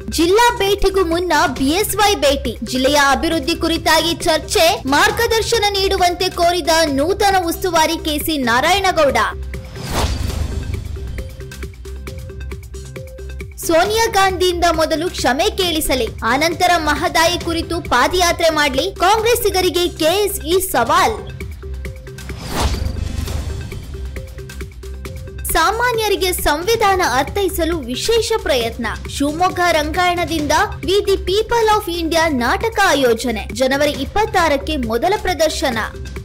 ಜಿಲ್ಲಾ ಭೇಟಿಗೂ ಮುನ್ನ ಬಿಎಸ್ವೈ ಭೇಟಿ, ಜಿಲ್ಲೆಯ ಅಭಿವೃದ್ಧಿ ಕುರಿತಾಗಿ ಚರ್ಚೆ, ಮಾರ್ಗದರ್ಶನ ನೀಡುವಂತೆ ಕೋರಿದ ನೂತನ ಉಸ್ತುವಾರಿ ಕೆಸಿ ನಾರಾಯಣಗೌಡ. ಸೋನಿಯಾ ಗಾಂಧಿಯಿಂದ ಮೊದಲು ಕ್ಷಮೆ ಕೇಳಿಸಲಿ, ಆನಂತರ ಮಹದಾಯಿ ಕುರಿತು ಪಾದಯಾತ್ರೆ ಮಾಡಲಿ, ಕಾಂಗ್ರೆಸ್ಸಿಗರಿಗೆ ಕೆಎಸ್ಇ ಸವಾಲ್. ಸಾಮಾನ್ಯರಿಗೆ ಸಂವಿಧಾನ ಅರ್ಥೈಸಲು ವಿಶೇಷ ಪ್ರಯತ್ನ, ಶಿವಮೊಗ್ಗ ರಂಗಾಯಣದಿಂದ we the people of India ನಾಟಕ ಆಯೋಜನೆ, ಜನವರಿ 26ಕ್ಕೆ ಮೊದಲ ಪ್ರದರ್ಶನ.